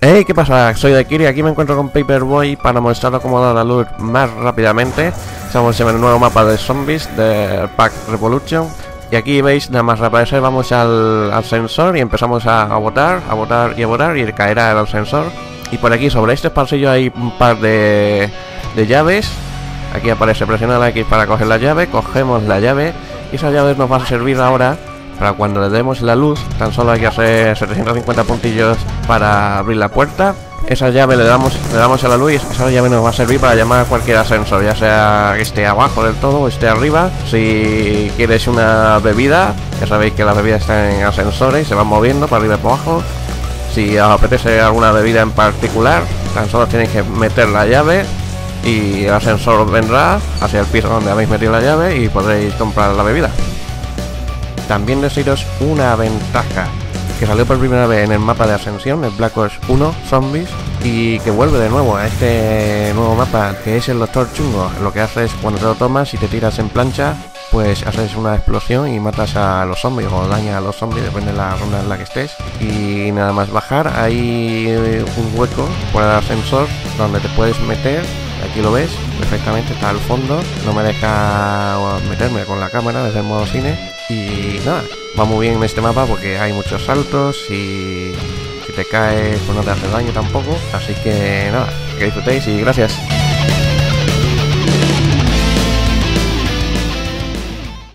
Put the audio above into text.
Hey, ¿qué pasa? Soy Daikiri, aquí me encuentro con Paperboy para mostraros cómo dar la luz más rápidamente. Estamos en el nuevo mapa de zombies del Pack Revolution. Y aquí veis, nada más reaparecer, vamos al sensor y empezamos a botar y caerá el ascensor. Y por aquí, sobre este pasillo, hay un par de llaves. Aquí aparece presionar la X para coger la llave, cogemos la llave y esa llave nos va a servir ahora para cuando le demos la luz. Tan solo hay que hacer 750 puntillos para abrir la puerta. Esa llave le damos a la luz y esa llave nos va a servir para llamar a cualquier ascensor, ya sea que esté abajo del todo o esté arriba. Si quieres una bebida, ya sabéis que las bebidas están en ascensores y se van moviendo para arriba y para abajo. Si os apetece alguna bebida en particular, tan solo tenéis que meter la llave y el ascensor vendrá hacia el piso donde habéis metido la llave y podréis comprar la bebida. También deciros una ventaja que salió por primera vez en el mapa de ascensión, el Black Ops 1 Zombies, y que vuelve de nuevo a este nuevo mapa, que es el Doctor Chungo. Lo que haces cuando te lo tomas y te tiras en plancha, pues haces una explosión y matas a los zombies o dañas a los zombies, depende de la ronda en la que estés. Y nada más bajar, hay un hueco por el ascensor donde te puedes meter. Aquí lo ves perfectamente, está al fondo. No me deja meterme con la cámara desde el modo cine. Y nada, va muy bien en este mapa porque hay muchos saltos y si te caes pues no te hace daño tampoco. Así que nada, que disfrutéis y gracias.